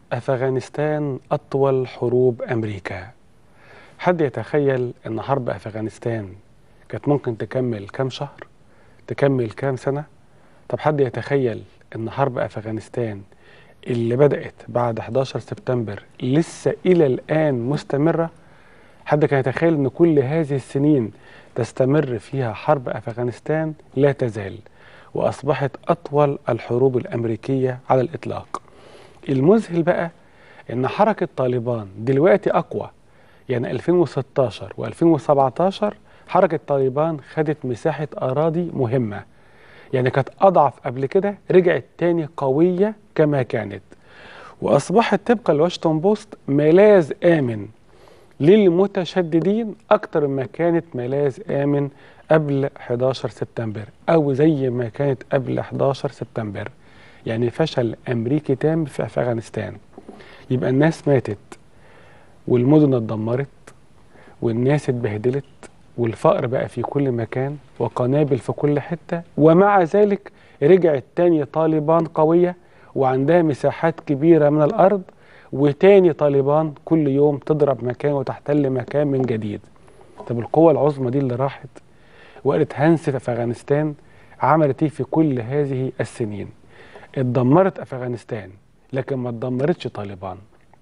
أفغانستان أطول حروب أمريكا. حد يتخيل أن حرب أفغانستان كانت ممكن تكمل كام شهر؟ تكمل كام سنة؟ طب حد يتخيل أن حرب أفغانستان اللي بدأت بعد 11 سبتمبر لسه إلى الآن مستمرة؟ حد كان يتخيل أن كل هذه السنين تستمر فيها حرب أفغانستان؟ لا تزال، وأصبحت أطول الحروب الأمريكية على الإطلاق. المذهل بقى ان حركة طالبان دلوقتي اقوى. يعني 2016 و2017 حركة طالبان خدت مساحة اراضي مهمة، يعني كانت اضعف قبل كده، رجعت تاني قوية كما كانت، واصبحت طبقا لواشنطن بوست ملاذ امن للمتشددين اكتر ما كانت ملاذ امن قبل 11 سبتمبر، او زي ما كانت قبل 11 سبتمبر. يعني فشل امريكي تام في افغانستان. يبقى الناس ماتت، والمدن اتدمرت، والناس اتبهدلت، والفقر بقى في كل مكان، وقنابل في كل حتة، ومع ذلك رجعت تاني طالبان قوية وعندها مساحات كبيرة من الأرض، وتاني طالبان كل يوم تضرب مكان وتحتل مكان من جديد. طب القوة العظمى دي اللي راحت وقالت هنسف أفغانستان عملت ايه في كل هذه السنين؟ اتدمرت أفغانستان لكن ما اتدمرتش طالبان.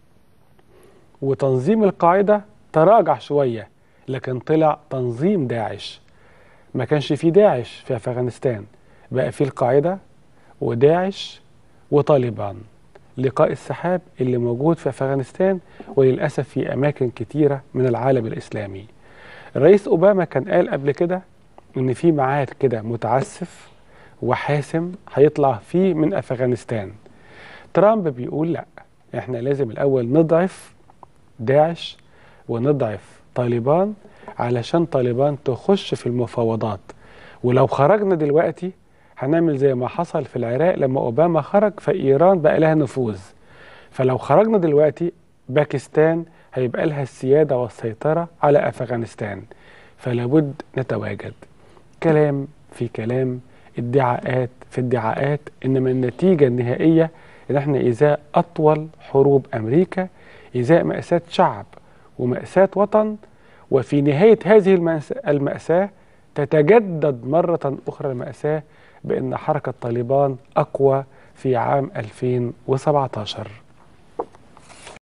وتنظيم القاعدة تراجع شوية لكن طلع تنظيم داعش. ما كانش فيه داعش في أفغانستان، بقى فيه القاعدة وداعش وطالبان. لقاء السحاب اللي موجود في أفغانستان وللأسف في أماكن كتيرة من العالم الإسلامي. الرئيس أوباما كان قال قبل كده إن في ميعاد كده متعسف وحاسم هيطلع فيه من أفغانستان. ترامب بيقول لا، احنا لازم الأول نضعف داعش ونضعف طالبان علشان طالبان تخش في المفاوضات. ولو خرجنا دلوقتي هنعمل زي ما حصل في العراق لما أوباما خرج فإيران بقى لها نفوذ. فلو خرجنا دلوقتي باكستان هيبقى لها السيادة والسيطرة على أفغانستان. فلابد نتواجد. كلام في كلام، ادعاءات في ادعاءات، إنما النتيجة النهائية إن احنا إزاء أطول حروب أمريكا، إزاء مأساة شعب ومأساة وطن. وفي نهاية هذه المأساة تتجدد مرة أخرى المأساة بأن حركة طالبان أقوى في عام 2017.